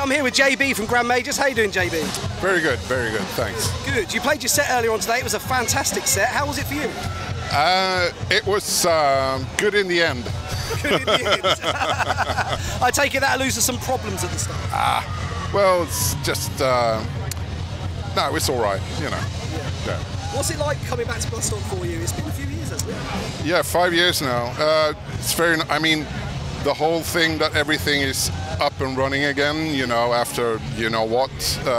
I'm here with JB from Grand Magus. How you doing, JB? Very good, thanks. Good. You played your set earlier on today. It was a fantastic set. How was it for you? It was good in the end. Good in the end. I take it that loses some problems at the start. Well, it's just, no, it's all right, you know. Yeah. What's it like coming back to Bloodstock for you? It's been a few years, hasn't it? Yeah, 5 years now. It's very, I mean, the whole thing that everything is up and running again, you know, after you know what.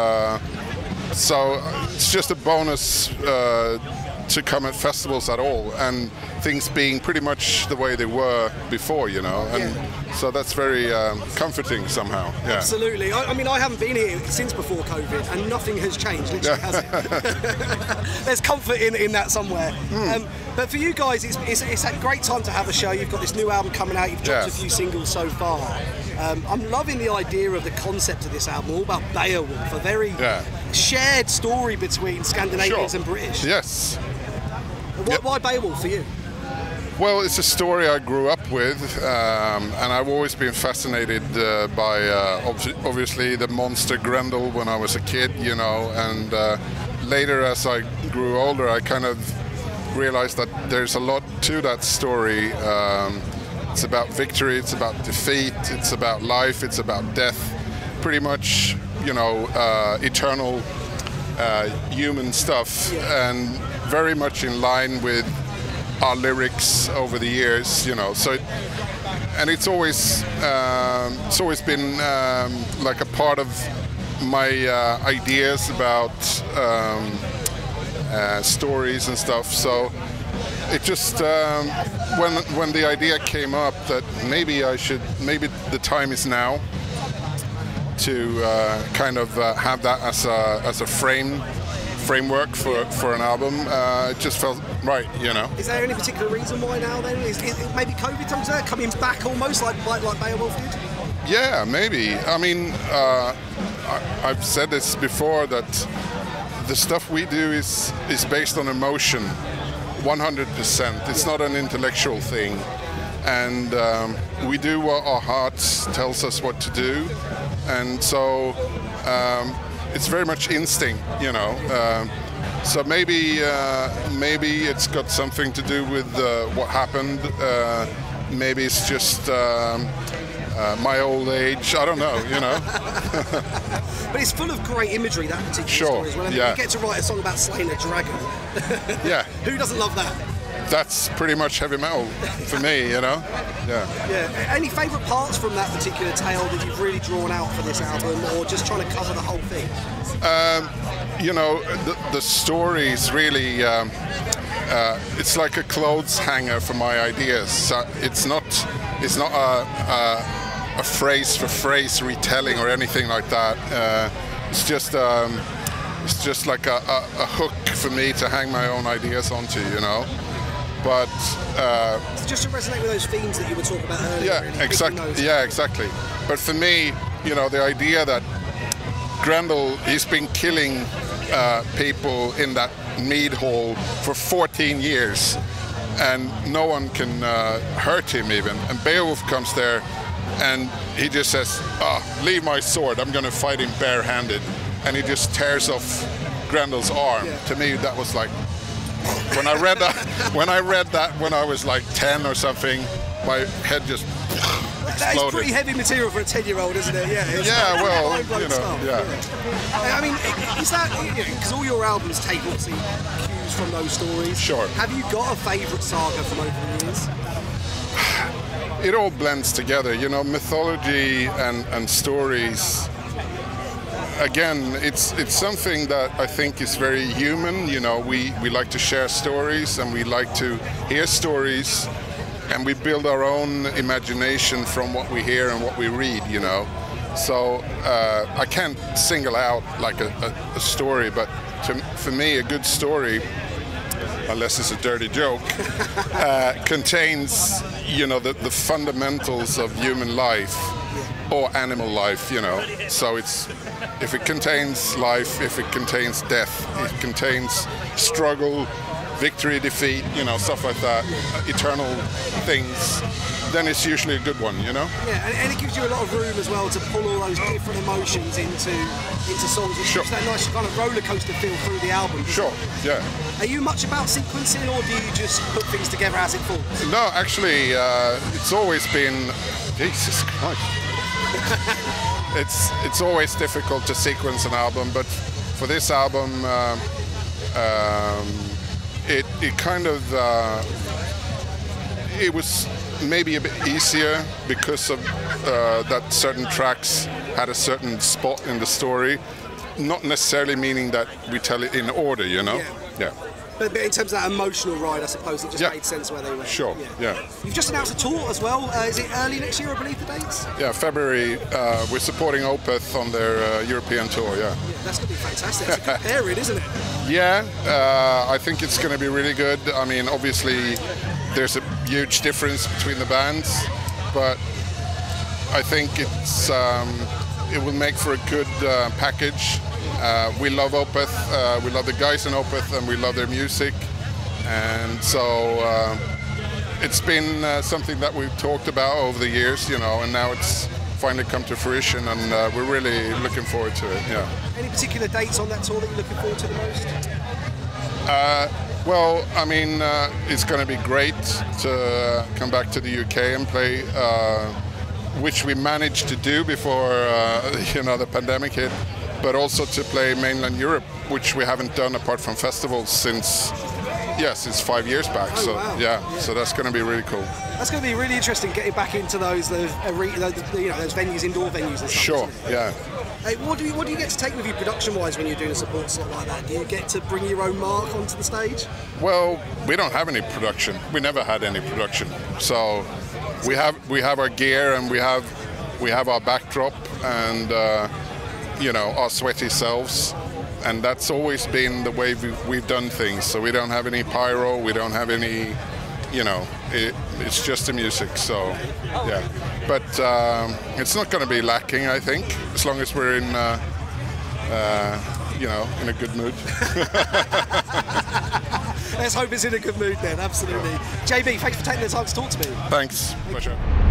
So it's just a bonus to come at festivals at all, and things being pretty much the way they were before, you know, and so that's very comforting somehow. Yeah. Absolutely. I mean, I haven't been here since before COVID, and nothing has changed, literally, has it? There's comfort in that somewhere. But for you guys, it's a great time to have a show. You've got this new album coming out. You've dropped a few singles so far. I'm loving the idea of the concept of this album, all about Beowulf, a very shared story between Scandinavians and British. Yes. Why Beowulf for you? Well, it's a story I grew up with, and I've always been fascinated by, obviously, the monster Grendel when I was a kid, you know, and later as I grew older, I kind of realized that there's a lot to that story. It's about victory, it's about defeat, it's about life, it's about death, pretty much, you know, eternal human stuff, and very much in line with our lyrics over the years, you know. So, and it's always been like a part of my ideas about stories and stuff. So it just when the idea came up that maybe the time is now to kind of have that as a framework for an album. It just felt right, you know. Is there any particular reason why now then? Is maybe COVID times coming back almost like Beowulf did? Yeah, maybe. I mean, I've said this before that the stuff we do is based on emotion, 100%. It's not an intellectual thing, and we do what our hearts tells us what to do, and so it's very much instinct, you know. So maybe it's got something to do with what happened. Maybe it's just my old age. I don't know, you know. But it's full of great imagery, that particular story as well. I mean, you get to write a song about slaying a dragon. Yeah. Who doesn't love that? That's pretty much heavy metal for me, you know. Yeah. Any favourite parts from that particular tale that you've really drawn out for this album, or just trying to cover the whole thing? You know, the story is really, it's like a clothes hanger for my ideas. So it's not a phrase for phrase retelling or anything like that. It's just like a hook for me to hang my own ideas onto, you know. But just to resonate with those themes that you were talking about earlier. Yeah, really, exactly. Yeah, exactly. But for me, you know, the idea that Grendel, he's been killing people in that mead hall for 14 years, and no one can hurt him even. And Beowulf comes there, and he just says, "Leave my sword. I'm going to fight him barehanded," and he just tears off Grendel's arm. Yeah. To me, that was like. When I read that when I was like 10 or something, my head just exploded. That is pretty heavy material for a 10-year-old, isn't it? Yeah, well, you know, I mean, is that, because all your albums take obviously cues from those stories. Sure. Have you got a favourite saga from over the years? It all blends together, you know, mythology and stories. Again, it's something that I think is very human. You know, we like to share stories, and we like to hear stories, and we build our own imagination from what we hear and what we read, you know. So I can't single out like a story, but for me a good story, unless it's a dirty joke, contains, you know, the fundamentals of human life or animal life, you know. So it's, if it contains life, if it contains death, it contains struggle, victory, defeat, you know, stuff like that, eternal things, then it's usually a good one, you know? Yeah, and it gives you a lot of room as well to pull all those different emotions into songs. It gives that nice kind of roller coaster feel through the album. Sure, yeah. Are you much about sequencing, or do you just put things together as it falls? No, actually, it's always been, Jesus Christ. It's always difficult to sequence an album, but for this album, it kind of, it was maybe a bit easier because of that certain tracks had a certain spot in the story, not necessarily meaning that we tell it in order, you know? Yeah. But in terms of that emotional ride, I suppose it just made sense where they were. Sure, yeah. You've just announced a tour as well. Is it early next year, I believe, the dates? Yeah, February. We're supporting Opeth on their European tour, yeah. That's going to be fantastic. It's a good pairing, isn't it? Yeah, I think it's going to be really good. I mean, obviously, there's a huge difference between the bands, but I think it will make for a good package. We love Opeth, we love the guys in Opeth, and we love their music, and so it's been something that we've talked about over the years, you know, and now it's finally come to fruition, and we're really looking forward to it. Yeah. Any particular dates on that tour that you're looking forward to the most? Well, I mean, it's going to be great to come back to the UK and play, which we managed to do before you know, the pandemic hit, but also to play mainland Europe, which we haven't done apart from festivals since 5 years back. Oh, so wow. yeah, so that's going to be really cool. That's going to be really interesting getting back into those venues, indoor venues and stuff. Sure, yeah. Hey, what do you get to take with you production-wise when you're doing a support slot like that? Do you get to bring your own mark onto the stage? Well, we don't have any production. We never had any production. So we have our gear, and we have our backdrop, and you know, our sweaty selves, and that's always been the way we've done things. So we don't have any pyro, we don't have any, you know, it's just the music. So yeah, but it's not going to be lacking, I think, as long as we're in you know, in a good mood. Let's hope it's in a good mood then, absolutely. JB, thanks for taking the time to talk to me. Thanks, pleasure.